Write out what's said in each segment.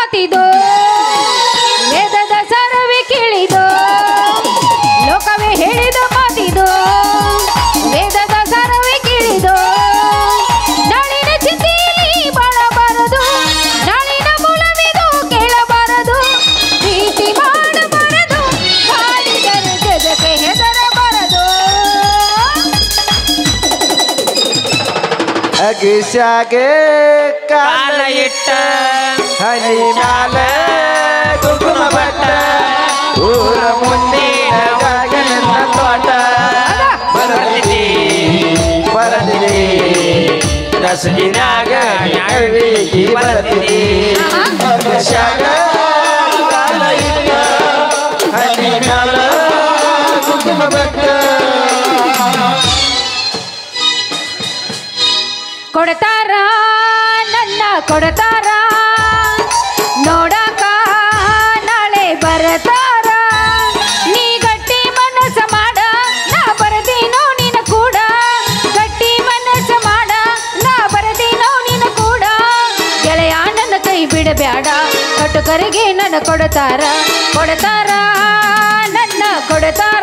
ಮಾತಿದು ವೇದದ ಸರವಿ ಕೇಳಿದು ಲೋಕವೇ ಹೇಳಿದ ಮಾತಿದು ವೇದದ ಸರವಿ ಕೇಳಿದು ನಾಳಿನ ಚಿಂತೆಯಲ್ಲಿ ಬಾಳಬಾರದು ನಾಳಿನ ಮೂಲವಿದು ಕೇಳಬಾರದು ಪ್ರೀತಿ ಮಾಡಬಾರದು ಹಾಡಿದರೆ ಜಗಕ್ಕೆ ಹೆದರಬಾರದು ಅಗಿಸಾಗೆ ಕಾಲ ಇಟ್ಟ ಹನಿ ಮ್ಯಾಲ ಕುಂಕುಮ ಬಟ್ಟ ಊರ ಮುಂದಿನ ನನ್ನ ತೋಟ ಬರದಿದೆ ದಸಗಿನಾಗ ಅಡಿಗೆ ಬರದಿದೆ ಅಗಿಸಾಗ ಕಾಲ ಇಟ್ಟ ಹನಿ ಮ್ಯಾಲ ಕುಂಕುಮ ಬಟ್ಟ ಕೊಡ್ತಾರ ನನ್ನ ಕೊಡ್ತಾರ ನೋಡಕ ನಾಳೆ ಬರತಾರ ನೀ ಗಟ್ಟಿ ಮನಸ್ಸ ಮಾಡ ನಾ ಬರದೀನೋ ನಿನ್ನ ಕೂಡ ಗಟ್ಟಿ ಮನಸ್ಸ ಮಾಡ ನಾ ಬರದೀನೋ ನಿನ್ನ ಕೂಡ ಗೆಳೆಯ ನನ್ನ ಕೈ ಬಿಡಬೇಡ ಕಟುಕರಿಗೆ ನನ್ನ ಕೊಡ್ತಾರ ಕೊಡ್ತಾರ ನನ್ನ ಕೊಡ್ತಾರ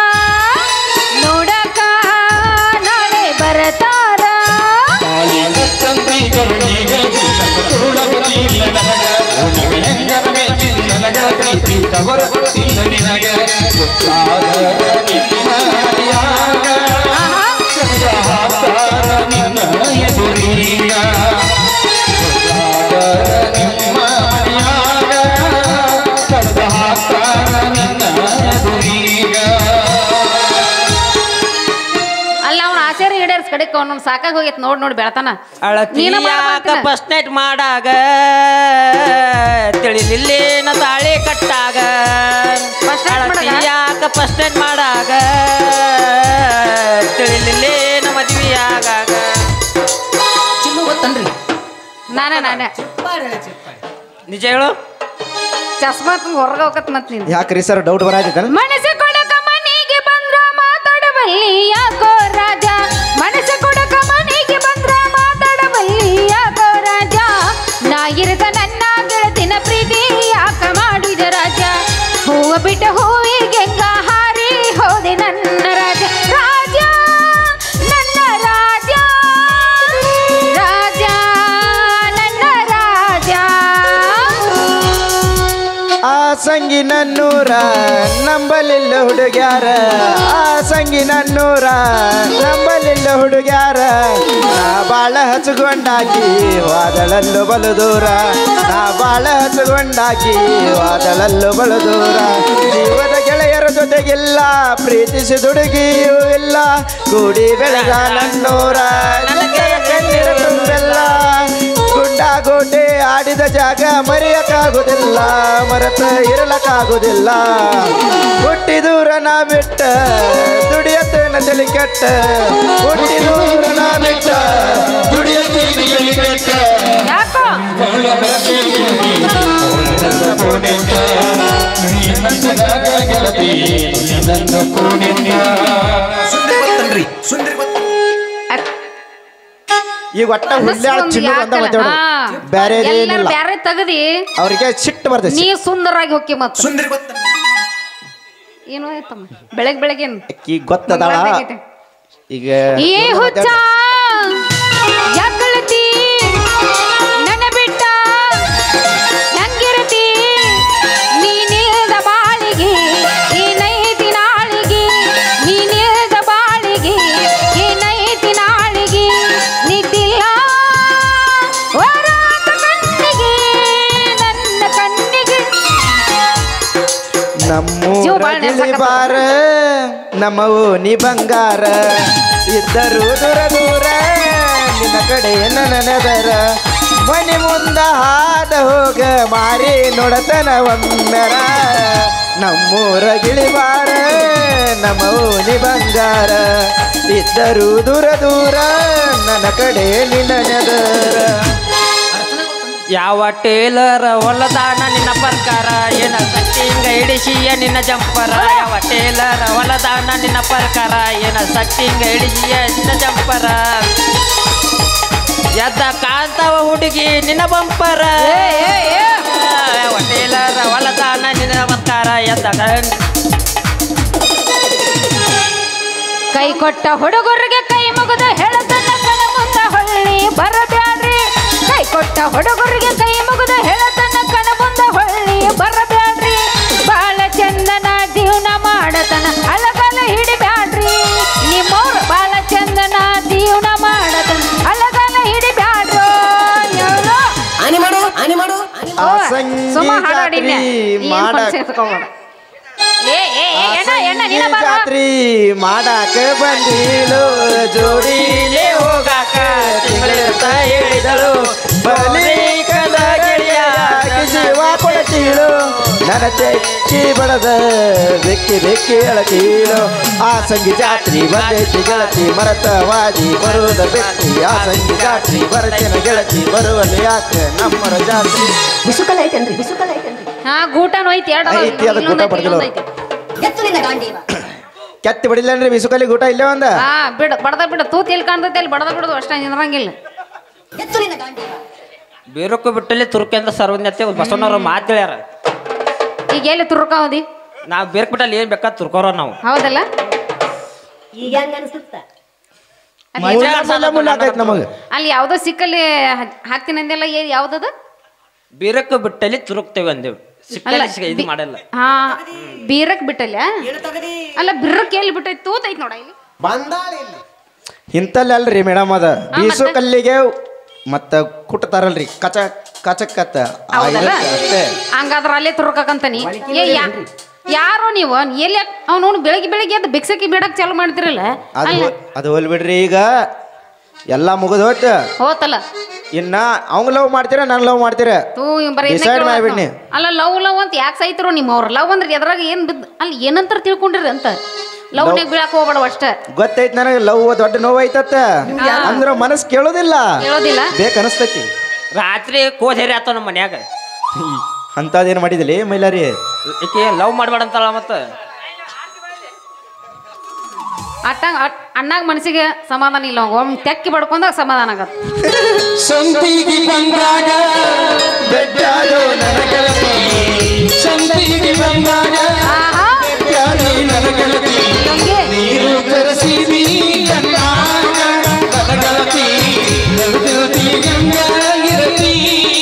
ನೋಡಕ ನಾಳೆ ಬರತಾರ ಕಡೆಕ್ ಅವ್ನ ಸಾಕಾಗಿ ಹೋಗೈತ್ ನೋಡ್ ನೋಡಿ ಬೆಳತಾನ ಫಸ್ಟ್ ನೈಟ್ ಮಾಡಾಗ ತಿಳಿಲಿಲ್ಲೇನ ತಾಳಿ ಕಟ್ಟಾಗ ಯಾಕ ಫಸ್ಟ್ ನೈಟ್ ಮಾಡಾಗ ತಿಳಿಲಿಲ್ಲೇನ ಮದ್ವಿ ಆಗಾಗ ಚಿನ್ನು ಗೊತ್ತನ್ರಿ ನಾನೇ ನಿಜ ಹೇಳು ಚಸ್ಮಾ ಹೊರಗ ಹೋಗತ್ ಮತ್ ನೀನ್ ಯಾಕ್ರಿ ಸರ್ ಡೌಟ್ ಬರಾಯ್ತಲ್ಲ ಮನಸ್ಸು ಕೊಡಕ ಮನೆಗೆ ಬಂದ್ರ ಮಾತಾಡಬಲ್ಲಿ ಯಾಕೋ ರಾಜ ಮನಸ್ಸು ಕೊಡಕ ಮನೆಗೆ ಬಂದ್ರ ಮಾತಾಡಬಲ್ಲಿ ಯಾಕೋ ರಾಜ ನಾ ಇರದ ನನ್ನ ಗೆಳತಿನ ಪ್ರೀತಿ ಯಾಕ ಮಾಡಿದ ರಾಜ ಹೂವ ಬಿಟ್ಟ ಹೂವಿಗೆ ಹೆಂಗ ಹಾರಿ ಹೋದೆ ನನ್ನ ರಾಜ ರಾಜ ನನ್ನ ರಾಜ ರಾಜ ನನ್ನ ರಾಜ ಆ ಸಂಗಿ ನನ್ನೂರ ನಂಬಲಿಲ್ಲ ಹುಡುಗ್ಯಾರ ಆ ಸಂಗಿ ನನ್ನೂರ ನಂಬಲಿಲ್ಲ ಹುಡುಗ್ಯಾರ ನಾ ಬಾಳ ಹಚ್ಕೊಂಡಾಕಿ ವಾದಳಲ್ಲು ಬಲು ದೂರ ನಾ ಬಾಳ ಹಚ್ಕೊಂಡಾಕಿ ವಾದಳಲ್ಲು ಬಲು ದೂರ ಜೀವದ ಗೆಳೆಯರ ಜೊತೆಗಿಲ್ಲ ಪ್ರೀತಿಸಿದ ಹುಡುಗಿಯೂ ಇಲ್ಲ ಕೂಡಿ ಬೆಳೆದ ನನ್ನೂರ ಕಣ್ಣೀರ ತುಂಬೆಲ್ಲ ಗುಡ್ಡ ಗೋಟೆ ಆಡಿದ ಜಾಗ ಮರೆಯಕ್ಕಾಗುದಿಲ್ಲ ಮರೆತ ಇರಲಕ್ಕಾಗುದಿಲ್ಲ ಹುಟ್ಟಿ ದೂರ ನಾ ಬಿಟ್ಟ ದುಡಿಯತ್ತೇನ ತಲೆ ಕೆಟ್ಟ ಹುಟ್ಟಿ ದೂರ ನಾ ಬಿಟ್ಟ ದುಡಿಯತ್ತೇನ ತಲೆ ಕೆಟ್ಟ ಯಾಕೋ ಈಗ ಒಟ್ಟ ಹುಲ್ಲಾಳ ಚಿನ್ನು ಅಂತ ಮಾತಾಡೋದು ಬೇರೆ ಏನಿಲ್ಲ ಬ್ಯಾರೆ ತಗದಿ ಅವ್ರಿಗೆ ಸಿಟ್ಟು ಬರ್ತೈತಿ ನೀ ಸುಂದರಾಗಿ ಹೋಗಿ ಮತ್ತ ಸುಂದರಿ ಗೊತ್ತ ಏನು ಆಯ್ತಮ್ಮ ಬೆಳಗ್ಗೇನು ಈಗ ಗೊತ್ತದಾಳ ಈಗ ಏ ಹುಚ್ಚ ಯಾಕಳತಿ ನನ್ನ ಬಿಟ್ಟ ಹೆಂಗಿರತಿ ನೀನಿಲ್ದ ಬಾಳಿಗೆ ಏನೈತಿ ನಾಳಿಗೆ ನೀನಿಲ್ದ ಬಾಳಿಗೆ ಏನೈತಿ ನಾಳಿಗೆ ನಿದ್ದಿಲ್ಲ ವರಾತ ಕಣ್ಣಿಗೆ ನನ್ನ ಕಣ್ಣಿಗೆ ನಮ್ಮೂರ ಬಾರ ನಮ್ಮವು ನೀ ಬಂಗಾರ ಇದ್ದರು ದೂರ ದೂರ ನಿನ್ನ ಕಡೆ ನನದರ ಮನೆ ಮುಂದ ಹಾದ ಹೋಗ ಮಾರಿ ನೋಡತನ ಒಮ್ಮೆರ ನಮ್ಮೂರ ಗಿಳಿಬಾರ ನಮ್ಮವು ನೀ ಬಂಗಾರ ಇದ್ದರು ದೂರ ದೂರ ನನ್ನ ಕಡೆ ನಿನ್ನದರ ಯಾವ ಟೇಲರ್ ಹೊಲದಾನ ನಿನ್ನ ಪ್ರಕಾರ ಏನ ಸಟ್ಟಿಂಗ ಹಿಡಿಸಿಯ ನಿನ್ನ ಜಂಪರ ಯಾವ ಟೇಲರ್ ಹೊಲದಾನ ನಿನ್ನ ಪ್ರಕಾರ ಏನ ಸಟ್ಟಿಂಗ ಹಿಡಿಸಿಯ ನಿನ್ನ ಜಂಪರ ಎದ್ದ ಕಾಂತವ ಹುಡುಗಿ ನಿನ್ನ ಬಂಪರ ಎದ್ದಾಗ ಕೈ ಕೊಟ್ಟ ಹುಡುಗರಿಗೆ ಕೈ ಮುಗಿದು ಹೇಳತನ ಕಣ ಮುಂದ ಹೊಳ್ಳಿ ಬರಬ್ಯಾಡ್ರಿ. ಕೈ ಕೊಟ್ಟ ಹುಡುಗರಿಗೆ ಕೈ ಮುಗಿದು ಹೇಳತನ ಕಣ ಮುಂದ ಹೊಳ್ಳಿ ಬರಬ್ಯಾಡ್ರಿ. ಬಾಳ ಚಂದನ ಜೀವನ ಮಾಡತನ ಅಳಗಲ ಹಿಡಿಬ್ಯಾಡ್ರಿ. ನಿಮ್ಮವ್ರ ಬಾಳ ಚಂದನ ಜೀವನ ಮಾಡತನ ಅಳಗಲ ಹಿಡಿಬ್ಯಾಡ್ರು. ಸುಮ್ಮ ಹಾಡಾಡಿನ ಜಾತ್ರಿ ಮಾಡಾಕ ಬಂದಿಳು ಜೋಡಿಲೆ ಹೋಗಾಕ ತಿಂಗಳಿರ್ತ ಹೇಳಿದಳು ಬಲಿಕದ ಗೆಳೆಯ ಜೀವ ಕೊಡತೀಳು ನನ್ನ ತೆಕ್ಕಿ ಬಡದ ಬೆಕ್ಕಿ ಬೆಕ್ಕಿ ಅಳತೀಳು ಆ ಸಂಗಿ ಜಾತ್ರಿ ಬಂದೈತಿ ಗೆಳತಿ ಮರತವಾದಿ ಬರುವುದ ಬೆಕ್ಕಿ ಆ ಸಂಗಿ ಜಾತ್ರಿ ಬರತೇನ ಗೆಳತಿ ಬರುವಲ್ಲಿ ಯಾಕ ನಮ್ಮರ ಜಾತ್ರಿ ಬಿಸುಕಲ್ ಐತೇನ್ರಿ ಬಿಸುಕಲ್ ಐತೇನ್ರಿ ಹಾ ಗೂಟನು ಐತಿ ಐತಿ ಅದ ಗೂಟ ಬಡ್ದಿಲ್ಲ ಕೆತ್ತಿ ಬಡಿಲ್ಲನ್ರಿ ಬಿಸುಕಲ್ಲಿ ಗೂಟ ಇಲ್ಲೇ ಒಂದ ಹಾ ಬಿಡು ಬಡದ ತೂತ್ ಎಲ್ಲಿ ಕಾಣ್ತೈತಿ ಅಲ್ಲಿ ಬಡದ ಬಿಡುದು ಅಷ್ಟ ನಿಂದ್ರಂಗಿಲ್ಲ. ಬೇರಕ್ಕೂ ಬಿಟ್ಟಲ್ಲಿ ತುರ್ಕಿ ಅಂತ ಸರ್ವಜ್ಞತೆ ಬಸವಣ್ಣವ್ರ ಮಾತು ಹೇಳ್ಯಾರ. ಈಗ ಎಲ್ಲಿ ತುರ್ಕಾವದಿ ನಾವು ಬೇರ್ಕ್ ಬಿಟ್ಟಲ್ಲಿ ಏನ್ ಬೇಕಾದ್ ತುರ್ಕೋರ ನಾವು. ಹೌದಲ್ಲ ಈಗ ಹೆಂಗ ಅನ್ಸುತ್ತ ನಮಗ ಅಲ್ಲಿ ಯಾವ್ದೋ ಸಿಕ್ಕಲ್ಲಿ ಹಾಕ್ತೀನಿ ಅಂದೆಲ್ಲ ಯಾವ್ದದ ಬೇರಕ್ಕೂ ಬಿಟ್ಟಲ್ಲಿ ತುರುಕ್ತೇವೆ ಅಂದೇವು ಸಿಕ್ಕಲ್ಲಿ ಇದು ಮಾಡಲ್ಲ. ಹಾ ಬೀರಕ್ ಬಿಟ್ಟಲ್ಲ ಅಲ್ಲ ಬಿರ್ರಕ್ ಎಲ್ಲಿ ಬಿಟ್ಟೈತಿ ತೂತೈತಿ ನೋಡ ಇಲ್ಲಿ ಇಂತಲ್ಲಿ ಅಲ್ರಿ ಮೇಡಮ್ ಅದ ಬೀಸು ಕಲ್ಲಿಗೆ ಮತ್ತ ಕುಟ್ತಾರಲ್ರಿ ಕಚ ಕಚಕತ್ತ ಅಷ್ಟೇ. ಹಂಗಾದ್ರ ಅಲ್ಲೇ ತುರ್ಕಂತಾನಿ. ಯಾರೋ ನೀವು ಎಲ್ಲಿ ಅವನು ಬೆಳಿಗ್ಗೆ ಎದ್ದು ಬಿಕ್ಸಕ್ಕಿ ಬಿಡಕ್ ಚಾಲು ಮಾಡ್ತಿರಲ್ಲ ಅದು ಹೋಲ್ ಬಿಡ್ರಿ. ಈಗ ಎಲ್ಲಾ ಮುಗಿದ್ ಹೋಯ್ತು ಹೋತಲ್ಲ ಇನ್ನ ಅವಂಗ ಲವ್ ಮಾಡ್ತೀರ ನಾನು ಲವ್ ಮಾಡ್ತೀರ ಡಿಸೈಡ್ ಮಾಡ್ಬಿಡ್ನಿ. ಅಲ್ಲ ಲವ್ ಅಂತ ಯಾಕೆ ಸೈತಿರೋ ನಿಮ್ಮವ್ರ ಲವ್ ಅಂದ್ರೆ ಎದ್ರಾಗ ಏನ್ ಬಿದ್ದು ಅಲ್ಲಿ ಏನಂತ ತಿಳ್ಕೊಂಡಿರಿ ಅಂತ ಲವ್ನಾಗ ಬೀಳಕ್ ಹೋಗ್ಬೇಡ ಅಷ್ಟ. ಗೊತ್ತೈತ್ ನನಗೆ ಲವ್ ದೊಡ್ಡ ನೋವು ಐತತ್ತ ಅಂದ್ರ ಮನಸ್ ಕೇಳೋದಿಲ್ಲ ಬೇಕನ್ಸ್ತೈತಿ. ರಾತ್ರಿ ಕೋಧೇರಿ ಆತ ನಮ್ಮ ಮನ್ಯಾಗ ಅಂತದೇನ್ ಮಾಡಿದಿಲ್ಲ ಮೈಲಾರಿ ಈಕೆ ಲವ್ ಮಾಡ್ಬೇಡ ಅಂತಲ್ಲ ಮತ್ತ ಅಣ್ಣಾಗ ಮನಸ್ಸಿಗೆ ಸಮಾಧಾನ ಇಲ್ಲ ಒಮ್ಮೆ ತೆಕ್ಕಿ ಬಡ್ಕೊಂಡಾಗ ಸಮಾಧಾನ ಆಗತ್ತೆ. ಸಂತಿಗೆ ಬಂದಾಗ ಬೆಟ್ಟಾದೋ ನನ್ನ ಗೆಳತಿ ಸಂತಿಗೆ ಬಂದಾಗ ಬೆಟ್ಟಾದೋ ನನ್ನ ಗೆಳತಿ ನೀರು ಬೆರೆಸಿದಿ ನನ್ನ ಗೆಳತಿ ಗೆಳತಿ ಗಂಗಾಗಿರತಿ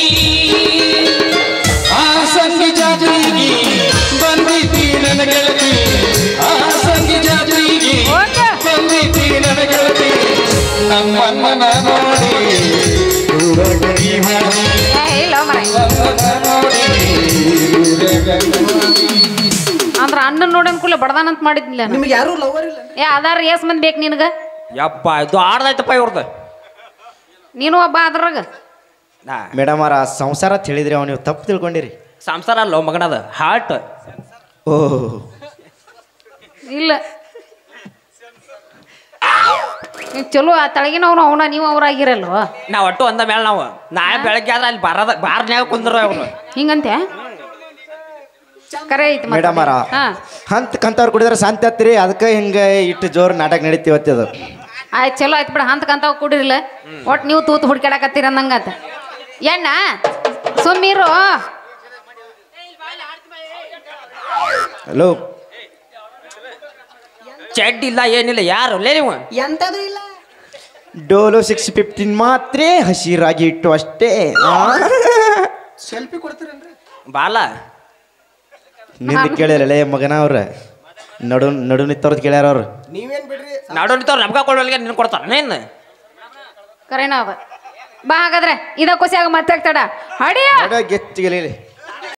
ಆ ಸಂಗಿ ಜಾತ್ರೆಗೆ ಬಂದಿದ್ದಿ ನನ್ನ ಗೆಳತಿ ಆ ಸಂಗಿ ಜಾತ್ರೆಗೆ ಬಂದಿದ್ದಿ ನನ್ನ ಗೆಳತಿ ನಮ್ಮನ್ನ ನೋಡಿ ಅಂದ್ರ ಅಣ್ಣ ನೋಡಿ ಅನ್ಕೂಲ ಬಡದಾನಂತ ಮಾಡಿದ್ನಿಲ್ಲ. ನಿಮ್ಗೆ ಯಾರು ಲವರ್ ಇಲ್ಲ ಅದಾರ ಎಸ್ ಮಂದಿ ಬೇಕು ನಿನಗ? ಯಪ್ಪ ಇದು ಆಡ್ದೈತಪ್ಪ ಇವ್ರದ್ದು. ನೀನು ಒಬ್ಬ ಅದ್ರಾಗ ಮೇಡಮ್ ಅವರ ಸಂಸಾರ ತಿಳಿದ್ರಿ ಅವ್ ನೀವು ತಪ್ಪು ತಿಳ್ಕೊಂಡಿರಿ. ಸಂಸಾರ ಅಲ್ಲ ಮಗನದ ಹಾರ್ಟ್. ಓ ಇಲ್ಲ ಚಲೋ ಆ ತಳಗಿನವ್ನು ಅವನ ನೀವು ಅವ್ರಾಗಿರಲ್ವ? ನಾವ್ ಒಟ್ಟು ಅಂದ ಮೇಲೆ ನಾವು ನಾಳೆ ಬೆಳಗ್ಗೆ ಆದ್ರೆ ಅಲ್ಲಿ ಬಾರ್ನ್ಯಾಗ ಕುಂದ್ರ ಅವ್ರು ಹಿಂಗಂತೆ ಕರೆ ಐತಿ ಮೇಡಮ್ ಅವರ ಹಂತ ಕಂತವ್ರು ಕುಡಿದ್ರೆ ಶಾಂತಿ ಹತ್ತಿರಿ ಅದಕ್ಕೆ ಹಿಂಗ ಇಟ್ಟು ಜೋರ್ ನಾಟಕ ನಡೀತೀವತ್ತದು. ಆಯ್ತು ಚಲೋ ಆಯ್ತು ಬಿಡ ಹಂತ ಕಂತಾವ್ ಕುಡಿರಿಲ್ಲ ಒಟ್ಟು ನೀವು ತೂತು ಹುಡ್ಕಾಡಕತ್ತೀರ ಅಂದಂಗತ್ತ ಎಣ್ಣ ಸುಮ್ಮೀರು. ಹಲೋ ಚೆಡ್ ಇಲ್ಲ ಏನಿಲ್ಲ ಯಾರು ಲೇ ನೀವು ಎಂತದು ಇಲ್ಲ ಡೋಲೋ 615 ಮಾತ್ರ ಹಸಿರಾಗಿ ಇಟ್ಟು ಅಷ್ಟೇ. ಸೆಲ್ಫಿ ಕೊಡ್ತೀರೇನ್ರಿ ಬಾಲ ನಿಂದ ಕೇಳಿರಲ್ಲ ಮಗನ ಅವ್ರ ನಡು ನಿತ್ತವ್ರದ್ದು ಕೇಳ್ಯಾರ ಅವ್ರು. ನೀವೇನ್ ಬಿಡ್ರಿ ನಾಡೋ ನಿಂತವ್ರು ನಮ್ಗ ಕೊಡೋಲ್ಗೆ ನಿನ್ ಕೊಡ್ತಾರ ನೀನ್ ಕರೆನ ಅವ ಬಾ ಹಾಗಾದ್ರೆ ಇದ ಖುಷಿಯಾಗ ಮತ್ತೆ ತಡ ಹಡಿಯ ಗೆಚ್ಚಿಗೆ